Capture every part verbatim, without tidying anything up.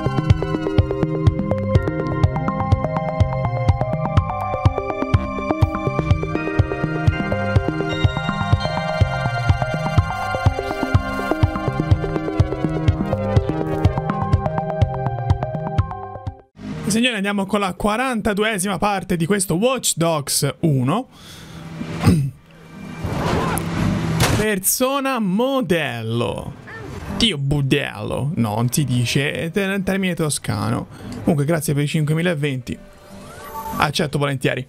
Signori, andiamo con la quarantaduesima parte di questo Watch Dogs uno. Persona modello. Dio budello. No, non si dice, è un termine toscano. Comunque grazie per i cinquemila venti. Accetto volentieri.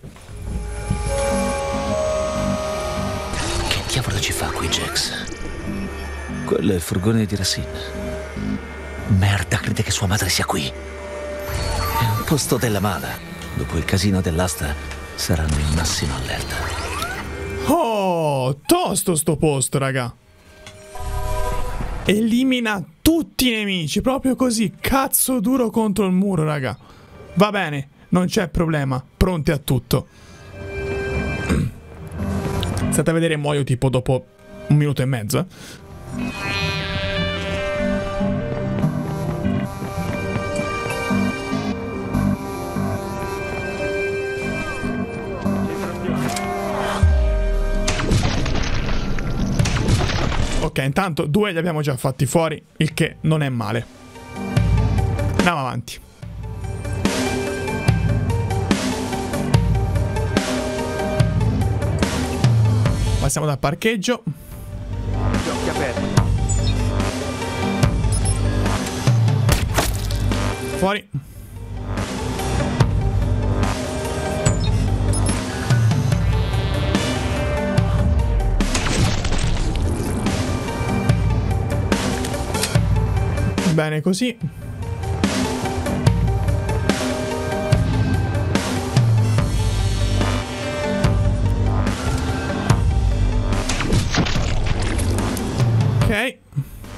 Che diavolo ci fa qui, Jax? Quello è il furgone di Racine. Merda, crede che sua madre sia qui. È un posto della mala. Dopo il casino dell'asta saranno in massima allerta. Oh, tosto sto posto, raga. Elimina tutti i nemici, proprio così, cazzo duro contro il muro, raga. Va bene, non c'è problema, pronti a tutto. State a vedere, muoio tipo dopo un minuto e mezzo, eh. Ok, intanto due li abbiamo già fatti fuori, il che non è male. Andiamo avanti. Passiamo dal parcheggio. Gli occhi aperti. Fuori. Bene così. Ok.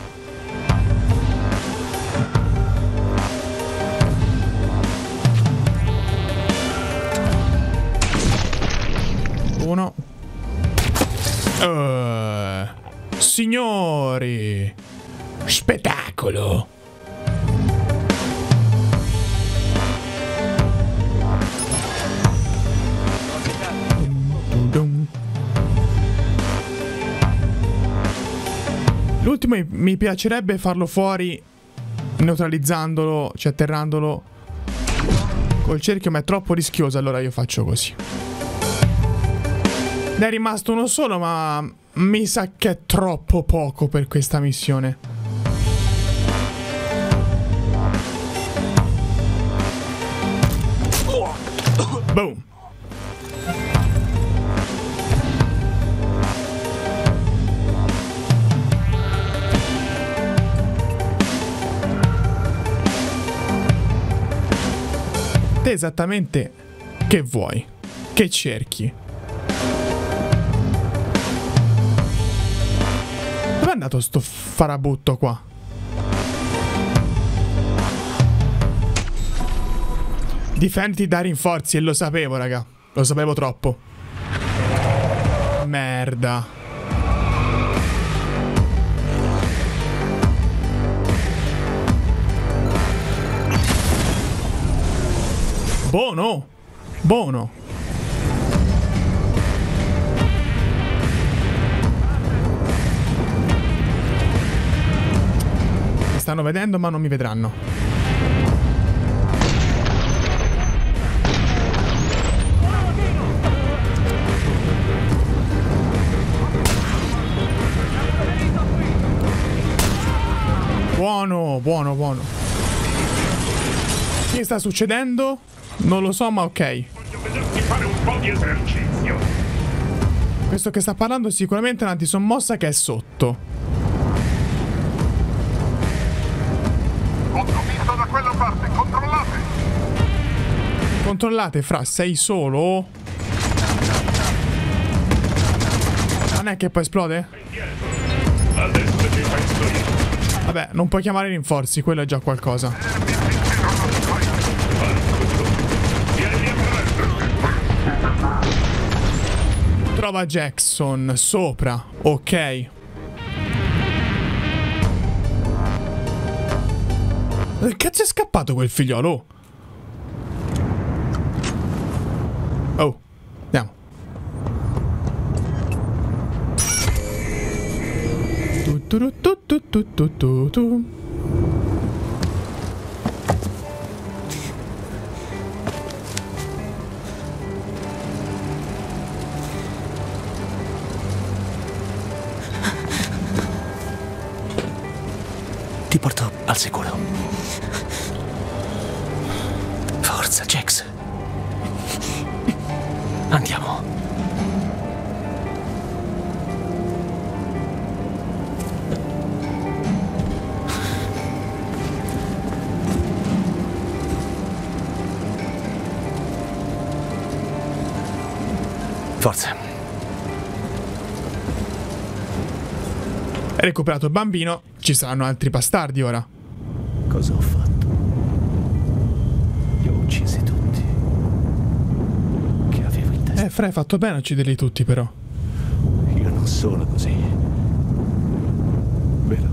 Uno. Uh, signori. Spettacolo. L'ultimo mi piacerebbe farlo fuori neutralizzandolo, cioè atterrandolo col cerchio, ma è troppo rischioso, allora io faccio così. Ne è rimasto uno solo, ma mi sa che è troppo poco per questa missione. Boom. Te esattamente che vuoi? Che cerchi? Dove è andato sto farabutto qua? Difenditi da rinforzi, e lo sapevo, raga. Lo sapevo troppo. Merda. Buono. Buono. Mi stanno vedendo, ma non mi vedranno. Buono, buono, buono. Che sta succedendo? Non lo so, ma ok. Voglio vederti fare un po' di esercizio. Questo che sta parlando è sicuramente un'antisommossa che è sotto. Ho visto da quella parte, controllate. Controllate, fra, sei solo? Non è che poi esplode? Adesso ci penso io. Vabbè, non puoi chiamare rinforzi, quello è già qualcosa. Trova Jackson, sopra, ok. Che cazzo è scappato quel figliolo? Oh, andiamo. Tu, tu, tu, tu, tu, tu, tu, tu. Ti porto al sicuro. Forza, Jax. Andiamo. Forza. Hai recuperato il bambino. Ci saranno altri bastardi ora. Cosa ho fatto? Li ho uccisi tutti. Che avevo in testa. Eh, Fra, hai fatto bene a ucciderli tutti, però. Io non sono così. Vero?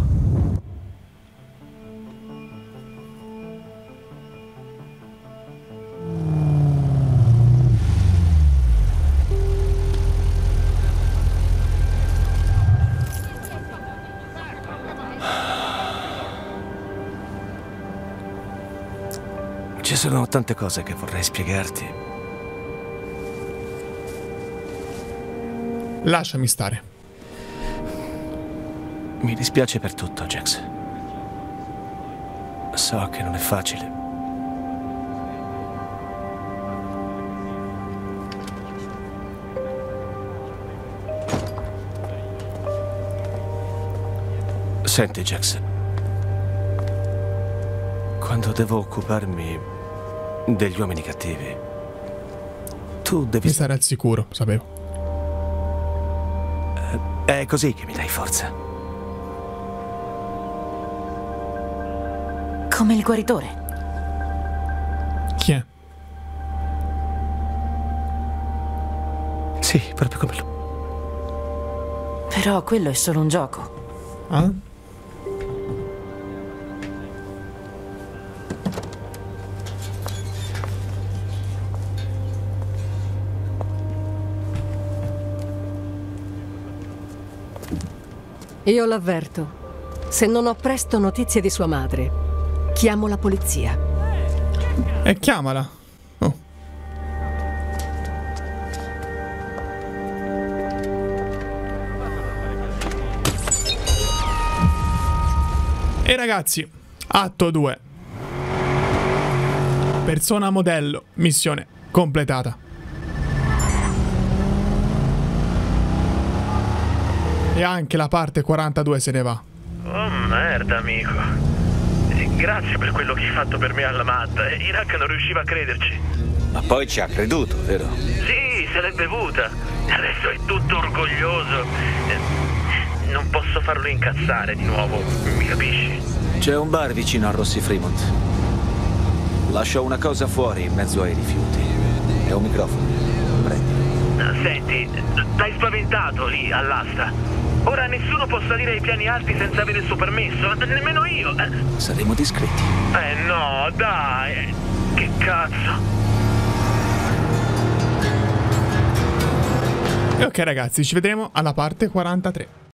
Ci sono tante cose che vorrei spiegarti. Lasciami stare. Mi dispiace per tutto, Jax. So che non è facile. Senti, Jax. Quando devo occuparmi degli uomini cattivi, tu devi Mi stare al sicuro, sapevo. È così che mi dai forza. Come il guaritore. Chi è? Sì, proprio come lui. Però quello è solo un gioco. Ah? Io l'avverto. Se non ho presto notizie di sua madre, chiamo la polizia. E chiamala. Oh. E ragazzi, atto due. Persona modello, missione completata. E anche la parte quarantadue se ne va. Oh merda, amico. E grazie per quello che hai fatto per me alla matta. Iraq non riusciva a crederci. Ma poi ci ha creduto, vero? Sì, se l'è bevuta. Adesso è tutto orgoglioso. Eh, Non posso farlo incazzare di nuovo, mi capisci? C'è un bar vicino a Rossi Fremont. Lascio una cosa fuori in mezzo ai rifiuti. È un microfono. Prendi. Senti, t'hai spaventato lì all'asta. Ora nessuno può salire ai piani alti senza avere il suo permesso, nemmeno io. Saremo discreti. Eh no, dai. Che cazzo. E ok ragazzi, ci vedremo alla parte quarantatré.